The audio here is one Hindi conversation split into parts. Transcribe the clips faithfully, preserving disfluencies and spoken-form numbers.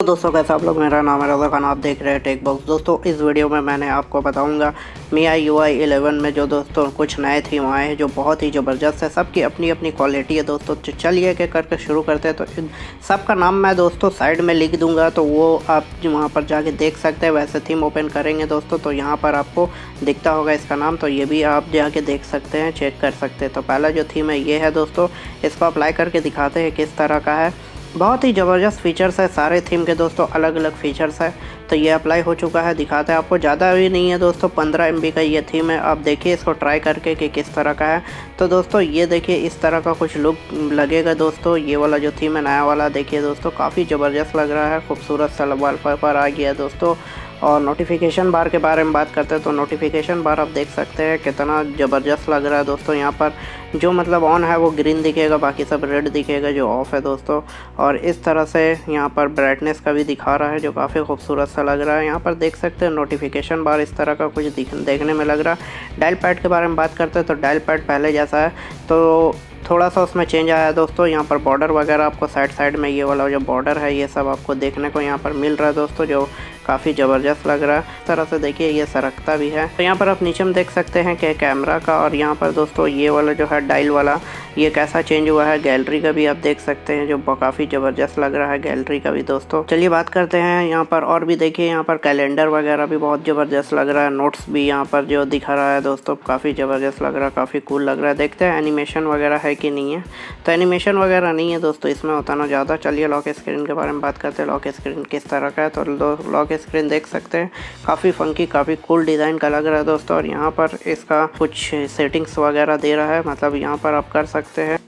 दोस्तों, कैसे आप लोग। मेरा नाम है रज़ा खान, आप देख रहे हैं टेक बॉक्स। दोस्तों, इस वीडियो में मैंने आपको बताऊंगा मी आई यू आई इलेवन में जो दोस्तों कुछ नए थीम आए हैं जो बहुत ही ज़बरदस्त है। सबकी अपनी अपनी क्वालिटी है दोस्तों। तो चलिए के करके शुरू करते हैं। तो सबका नाम मैं दोस्तों साइड में लिख दूंगा, तो वो आप वहाँ पर जाके देख सकते हैं। वैसे थीम ओपन करेंगे दोस्तों तो यहाँ पर आपको दिखता होगा इसका नाम, तो ये भी आप जाके देख सकते हैं, चेक कर सकते हैं। तो पहला जो थीम है ये है दोस्तों, इसको अप्लाई करके दिखाते हैं किस तरह का है। बहुत ही ज़बरदस्त फीचर्स है सारे थीम के दोस्तों, अलग अलग फीचर्स है। तो ये अप्लाई हो चुका है, दिखाते हैं आपको। ज़्यादा भी नहीं है दोस्तों, पंद्रह एम बी का ये थीम है। आप देखिए इसको ट्राई करके कि किस तरह का है। तो दोस्तों ये देखिए इस तरह का कुछ लुक लगेगा दोस्तों। ये वाला जो थीम है नया वाला, देखिए दोस्तों काफ़ी ज़बरदस्त लग रहा है। खूबसूरत सा वॉलपेपर आ गया है दोस्तों। और नोटिफिकेशन बार के बारे में बात करते हैं तो नोटिफिकेशन बार आप देख सकते हैं कितना ज़बरदस्त लग रहा है दोस्तों। यहाँ पर जो मतलब ऑन है वो ग्रीन दिखेगा, बाकी सब रेड दिखेगा जो ऑफ है दोस्तों। और इस तरह से यहाँ पर ब्राइटनेस का भी दिखा रहा है जो काफ़ी खूबसूरत सा लग रहा है। यहाँ पर देख सकते हैं नोटिफिकेशन बार इस तरह का कुछ देखने में लग रहा है। डायल पैड के बारे में बात करते हैं तो डायल पैड पहले जैसा है, तो थोड़ा सा उसमें चेंज आया है दोस्तों। यहाँ पर बॉर्डर वगैरह आपको साइड साइड में ये वाला जो बॉर्डर है ये सब आपको देखने को यहाँ पर मिल रहा है दोस्तों, जो काफ़ी ज़बरदस्त लग रहा है। इस तरह से देखिए ये सरकता भी है। तो यहाँ पर आप नीचे में देख सकते हैं कि कैमरा का, और यहाँ पर दोस्तों ये वाला जो है डायल वाला ये कैसा चेंज हुआ है। गैलरी का भी आप देख सकते हैं जो काफ़ी ज़बरदस्त लग रहा है, गैलरी का भी दोस्तों। चलिए बात करते हैं यहाँ पर और भी। देखिए यहाँ पर कैलेंडर वगैरह भी बहुत ज़बरदस्त लग रहा है। नोट्स भी यहाँ पर जो दिखा रहा है दोस्तों काफ़ी ज़बरदस्त लग रहा है, काफ़ी कूल लग रहा है। देखते हैं एनिमेशन वगैरह है कि नहीं है। तो एनिमेशन वगैरह नहीं है दोस्तों इसमें, होता ना ज़्यादा। चलिए लॉक स्क्रीन के बारे में बात करते हैं। लॉक स्क्रीन किस तरह का है, तो लॉक स्क्रीन देख सकते हैं काफ़ी फंकी, काफ़ी कूल डिज़ाइन का लग रहा है दोस्तों। और यहाँ पर इसका कुछ सेटिंग्स वगैरह दे रहा है, मतलब यहाँ पर आप कर सकते हैं।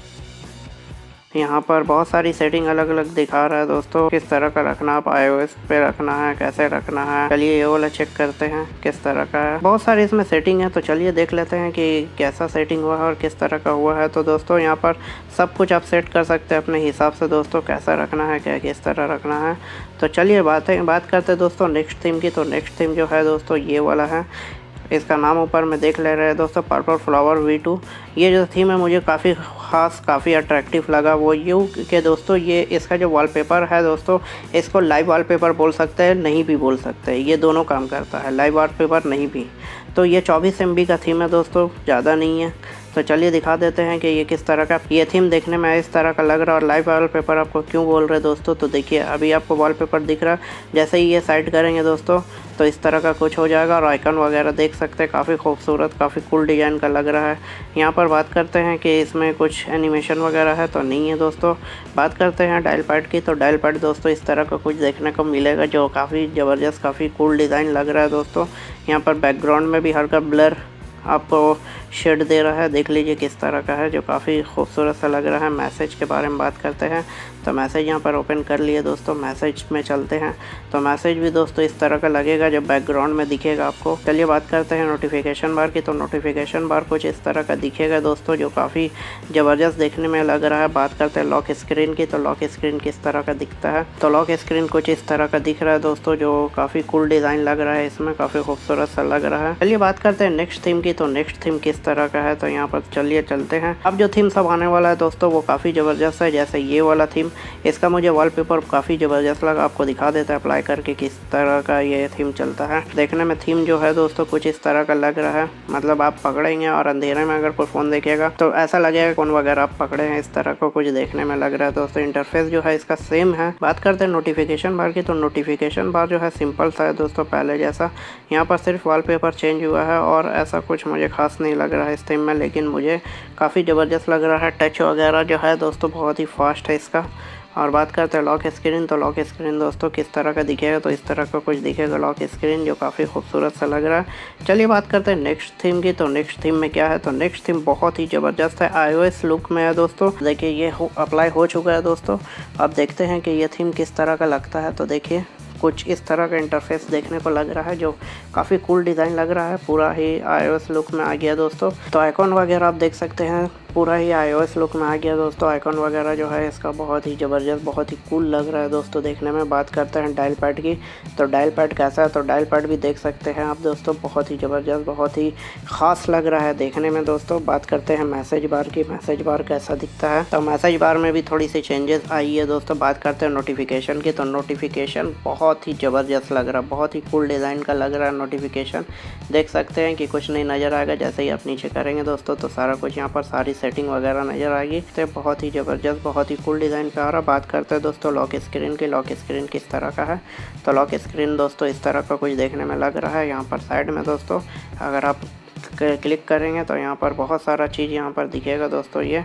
यहाँ पर बहुत सारी सेटिंग अलग अलग दिखा रहा है दोस्तों, किस तरह का रखना, आप आईओएस पे रखना है, कैसे रखना है। चलिए ये वाला चेक करते हैं किस तरह का है। बहुत सारी इसमें सेटिंग है, तो चलिए देख लेते हैं कि कैसा सेटिंग हुआ है और किस तरह का हुआ है। तो दोस्तों यहाँ पर सब कुछ आप सेट कर सकते हैं अपने हिसाब से दोस्तों, कैसा रखना है, क्या किस तरह रखना है। तो चलिए बातें बात करते हैं दोस्तों नेक्स्ट थीम की। तो नेक्स्ट थीम जो है दोस्तों ये वाला है। इसका नाम ऊपर में देख ले रहे हैं दोस्तों, पर्पल फ्लावर वी टू। ये जो थीम है मुझे काफ़ी ख़ास, काफ़ी अट्रैक्टिव लगा। वो यूँ कि दोस्तों ये इसका जो वॉलपेपर है दोस्तों, इसको लाइव वॉलपेपर बोल सकते हैं, नहीं भी बोल सकते हैं। ये दोनों काम करता है, लाइव वॉलपेपर नहीं भी। तो ये चौबीस एम बी का थीम है दोस्तों, ज़्यादा नहीं है। तो चलिए दिखा देते हैं कि ये किस तरह का ये थीम देखने में इस तरह का लग रहा है। और लाइव वॉलपेपर आपको क्यों बोल रहे दोस्तों, तो देखिए अभी आपको वॉलपेपर दिख रहा है। जैसे ही ये साइड करेंगे दोस्तों तो इस तरह का कुछ हो जाएगा। और आइकन वगैरह देख सकते हैं, काफ़ी खूबसूरत, काफ़ी कूल डिज़ाइन का लग रहा है। यहाँ पर बात करते हैं कि इसमें कुछ एनिमेशन वगैरह है, तो नहीं है दोस्तों। बात करते हैं डायल पैड की। तो डायल पैड दोस्तों इस तरह का कुछ देखने को मिलेगा जो काफ़ी ज़बरदस्त, काफ़ी कूल डिज़ाइन लग रहा है दोस्तों। यहाँ पर बैकग्राउंड में भी हल्का ब्लर आपको शेड दे रहा है, देख लीजिए किस तरह का है, जो काफ़ी खूबसूरत सा लग रहा है। मैसेज के बारे में बात करते हैं तो मैसेज यहाँ पर ओपन कर लिए दोस्तों। मैसेज में चलते हैं तो मैसेज भी दोस्तों इस तरह का लगेगा जो बैकग्राउंड में दिखेगा आपको। चलिए बात करते हैं नोटिफिकेशन बार की। तो नोटिफिकेशन बार कुछ इस तरह का दिखेगा दोस्तों, जो काफ़ी ज़बरदस्त देखने में लग रहा है। बात करते हैं लॉक स्क्रीन की। तो लॉक स्क्रीन किस तरह का दिखता है, तो लॉक स्क्रीन कुछ इस तरह का दिख रहा है दोस्तों, जो काफ़ी कूल डिज़ाइन लग रहा है, इसमें काफ़ी खूबसूरत सा लग रहा है। चलिए बात करते हैं नेक्स्ट थीम की। तो नेक्स्ट थीम किस तरह का है, तो यहाँ पर चलिए चलते हैं। अब जो थीम सब आने वाला है दोस्तों वो काफ़ी ज़बरदस्त है। जैसे ये वाला थीम, इसका मुझे वॉलपेपर काफ़ी ज़बरदस्त लगा, आपको दिखा देता है अप्लाई करके किस तरह का ये थीम चलता है। देखने में थीम जो है दोस्तों कुछ इस तरह का लग रहा है, मतलब आप पकड़ेंगे और अंधेरे में अगर कोई फ़ोन देखेगा तो ऐसा लगेगा कौन वगैरह आप पकड़े हैं, इस तरह को कुछ देखने में लग रहा है दोस्तों। इंटरफेस जो है इसका सेम है। बात करते हैं नोटिफिकेशन बार की। तो नोटिफिकेशन बार जो है सिंपल सा है दोस्तों, पहले जैसा। यहाँ पर सिर्फ वॉलपेपर चेंज हुआ है और ऐसा कुछ मुझे खास नहीं लग रहा है इस थीम में, लेकिन मुझे काफ़ी ज़बरदस्त लग रहा है। टच वगैरह जो है दोस्तों बहुत ही फास्ट है इसका। और बात करते हैं लॉक स्क्रीन। तो लॉक स्क्रीन दोस्तों किस तरह का दिखेगा, तो इस तरह का कुछ दिखेगा लॉक स्क्रीन, जो काफ़ी खूबसूरत सा लग रहा है। चलिए बात करते हैं नेक्स्ट थीम की। तो नेक्स्ट थीम में क्या है, तो नेक्स्ट थीम बहुत ही ज़बरदस्त है, आईओएस लुक में है दोस्तों। देखिए ये हो अप्लाई हो चुका है दोस्तों। अब देखते हैं कि ये थीम किस तरह का लगता है। तो देखिए कुछ इस तरह का इंटरफेस देखने को लग रहा है, जो काफ़ी कूल डिज़ाइन लग रहा है, पूरा ही आईओएस लुक में आ गया दोस्तों। तो आइकॉन वगैरह आप देख सकते हैं पूरा ही आईओएस लुक में आ गया दोस्तों। आइकॉन वगैरह जो है इसका बहुत ही ज़बरदस्त, बहुत ही कूल लग रहा है दोस्तों देखने में। बात करते हैं डायल पैड की, तो डायल पैड कैसा है, तो डायल पैड भी देख सकते हैं आप दोस्तों, बहुत ही ज़बरदस्त, बहुत ही ख़ास लग रहा है देखने में दोस्तों। बात करते हैं मैसेज बार की, मैसेज बार कैसा दिखता है, तो मैसेज बार में भी थोड़ी सी चेंजेस आई है दोस्तों। बात करते हैं नोटिफिकेशन की, तो नोटिफिकेशन बहुत ही ज़बरदस्त लग रहा है, बहुत ही कूल डिज़ाइन का लग रहा है नोटिफिकेशन। देख सकते हैं कि कुछ नहीं नज़र आएगा, जैसे ही आप नीचे करेंगे दोस्तों तो सारा कुछ यहाँ पर सारी सेटिंग वगैरह नज़र आएगी। तो बहुत ही ज़बरदस्त, बहुत ही कूल डिज़ाइन पे आ रहा। बात करते हैं दोस्तों लॉक स्क्रीन की, लॉक स्क्रीन किस तरह का है, तो लॉक स्क्रीन दोस्तों इस तरह का कुछ देखने में लग रहा है। यहाँ पर साइड में दोस्तों अगर आप क्लिक करेंगे तो यहाँ पर बहुत सारा चीज़ यहाँ पर दिखेगा दोस्तों ये,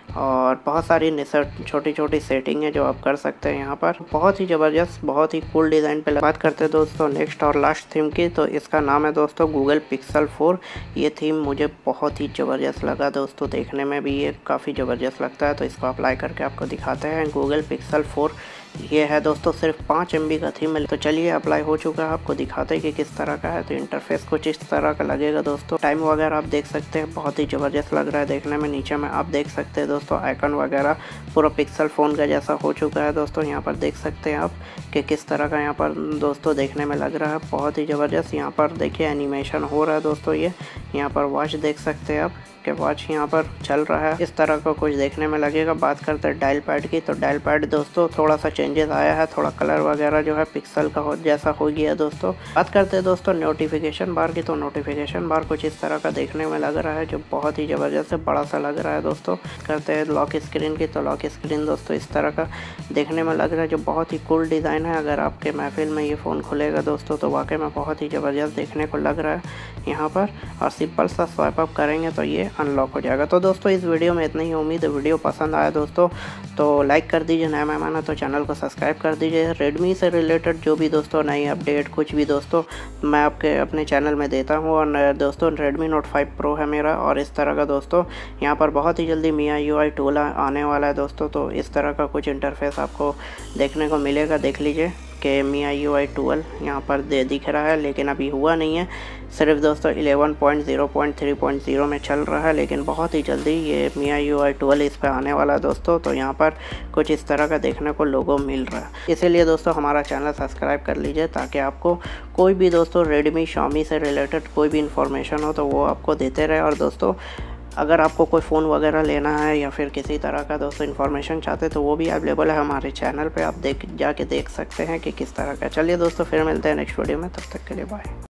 और बहुत सारी छोटी छोटी सेटिंग है जो आप कर सकते हैं यहाँ पर। बहुत ही ज़बरदस्त, बहुत ही कूल डिज़ाइन पे। बात करते हैं दोस्तों नेक्स्ट और लास्ट थीम की, तो इसका नाम है दोस्तों गूगल पिक्सल फोर। ये थीम मुझे बहुत ही ज़बरदस्त लगा दोस्तों, देखने में भी ये काफ़ी ज़बरदस्त लगता है। तो इसको अप्लाई करके आपको दिखाते हैं। गूगल पिक्सल फोर ये है दोस्तों, सिर्फ पाँच एम बी का थीम है। तो चलिए अप्लाई हो चुका है, आपको दिखाते हैं कि किस तरह का है। तो इंटरफेस कुछ इस तरह का लगेगा दोस्तों। टाइम वगैरह आप देख सकते हैं, बहुत ही ज़बरदस्त लग रहा है देखने में। नीचे में आप देख सकते हैं दोस्तों आइकन वगैरह पूरा पिक्सल फ़ोन का जैसा हो चुका है दोस्तों। यहाँ पर देख सकते हैं आप कि किस तरह का यहाँ पर दोस्तों देखने में लग रहा है, बहुत ही ज़बरदस्त। यहाँ पर देखिए एनिमेशन हो रहा है दोस्तों। ये यहाँ पर वॉच देख सकते हैं आप के वॉच यहाँ पर चल रहा है, इस तरह का कुछ देखने में लगेगा। बात करते हैं डायल पैड की, तो डायल पैड दोस्तों थोड़ा सा चेंजेस आया है, थोड़ा कलर वगैरह जो है पिक्सल का हो जैसा हो गया है दोस्तों। बात करते हैं दोस्तों नोटिफिकेशन बार की, तो नोटिफिकेशन बार कुछ इस तरह का देखने में लग रहा है जो बहुत ही ज़बरदस्त है, बड़ा सा लग रहा है दोस्तों। करते हैं लॉक स्क्रीन की, तो लॉक स्क्रीन दोस्तों इस तरह का देखने में लग रहा है जो बहुत ही कूल डिज़ाइन है। अगर आपके महफिल में ये फ़ोन खुलेगा दोस्तों तो वाकई में बहुत ही ज़बरदस्त देखने को लग रहा है यहाँ पर। और सिंपल सा स्वाइप अप करेंगे तो ये अनलॉक हो जाएगा। तो दोस्तों इस वीडियो में इतना ही, उम्मीद है वीडियो पसंद आया दोस्तों तो लाइक कर दीजिए, नया मेहमान है तो चैनल को सब्सक्राइब कर दीजिए। रेडमी से रिलेटेड जो भी दोस्तों नई अपडेट कुछ भी दोस्तों मैं आपके अपने चैनल में देता हूँ। और दोस्तों रेडमी नोट फाइव प्रो है मेरा, और इस तरह का दोस्तों यहाँ पर बहुत ही जल्दी मी आई यू आई टूल आने वाला है दोस्तों। तो इस तरह का कुछ इंटरफेस आपको देखने को मिलेगा, देख लीजिए कि मी आई यू आई ट्वेल्व यहाँ पर दे दिख रहा है, लेकिन अभी हुआ नहीं है, सिर्फ दोस्तों eleven point zero point three point zero में चल रहा है। लेकिन बहुत ही जल्दी ये मी आई यू आई ट्वेल्व इस पर आने वाला है दोस्तों। तो यहाँ पर कुछ इस तरह का देखने को लोगो मिल रहा है, इसीलिए दोस्तों हमारा चैनल सब्सक्राइब कर लीजिए ताकि आपको कोई भी दोस्तों रेडमी शॉमी से रिलेटेड कोई भी इंफॉर्मेशन हो तो वो आपको देते रहे। और दोस्तों अगर आपको कोई फ़ोन वगैरह लेना है या फिर किसी तरह का दोस्तों इन्फॉर्मेशन चाहते तो वो भी अवेलेबल है हमारे चैनल पे, आप देख जाके देख सकते हैं कि किस तरह का। चलिए दोस्तों फिर मिलते हैं नेक्स्ट वीडियो में, तब तक के लिए बाय।